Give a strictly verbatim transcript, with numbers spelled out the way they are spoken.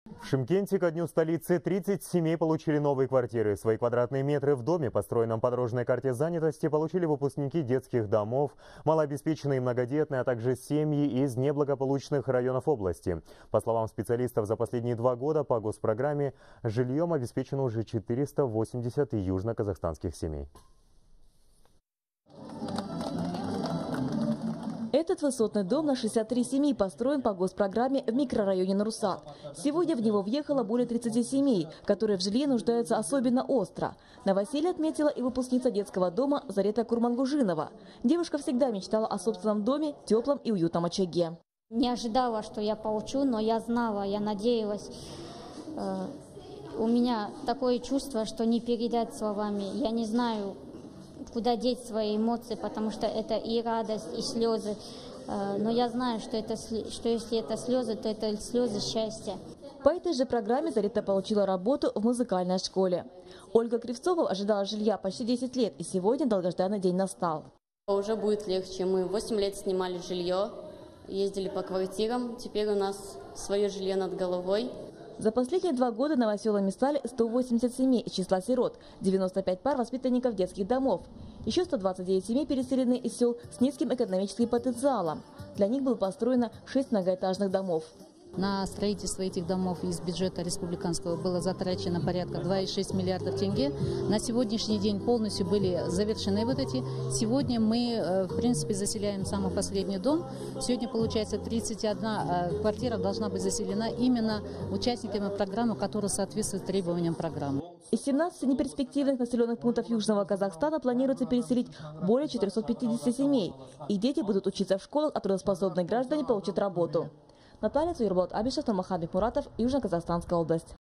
В Шымкенте ко дню столицы тридцать семей получили новые квартиры. Свои квадратные метры в доме, построенном по дорожной карте занятости, получили выпускники детских домов, малообеспеченные и многодетные, а также семьи из неблагополучных районов области. По словам специалистов, за последние два года по госпрограмме жильем обеспечено уже четыреста восемьдесят южно-казахстанских семей. Этот высотный дом на шестьдесят три семьи построен по госпрограмме в микрорайоне Нурсат. Сегодня в него въехало более тридцати семей, которые в жилье нуждаются особенно остро. Новоселье отметила и выпускница детского дома Зарета Курмангужинова. Девушка всегда мечтала о собственном доме, теплом и уютном очаге. Не ожидала, что я получу, но я знала, я надеялась. У меня такое чувство, что не передать словами. Я не знаю, куда деть свои эмоции, потому что это и радость, и слезы. Но я знаю, что, это, что если это слезы, то это слезы счастья. По этой же программе Зарита получила работу в музыкальной школе. Ольга Кривцова ожидала жилья почти десять лет, и сегодня долгожданный день настал. Уже будет легче. Мы восемь лет снимали жилье, ездили по квартирам. Теперь у нас свое жилье над головой. За последние два года новоселами стали сто восемьдесят семей из числа сирот, девяносто пять пар воспитанников детских домов. Еще сто двадцать девять семей переселены из сел с низким экономическим потенциалом. Для них было построено шесть многоэтажных домов. На строительство этих домов из бюджета республиканского было затрачено порядка двух целых шесть десятых миллиардов тенге. На сегодняшний день полностью были завершены вот эти. Сегодня мы, в принципе, заселяем самый последний дом. Сегодня, получается, тридцать одна квартира должна быть заселена именно участниками программы, которая соответствует требованиям программы. Из семнадцати неперспективных населенных пунктов Южного Казахстана планируется переселить более четырёхсот пятидесяти семей. Их дети будут учиться в школах, а трудоспособные граждане получат работу. Наталья Цуйрболат Абишев, Нурмахан Бекмуратов, Южно-Казахстанская область.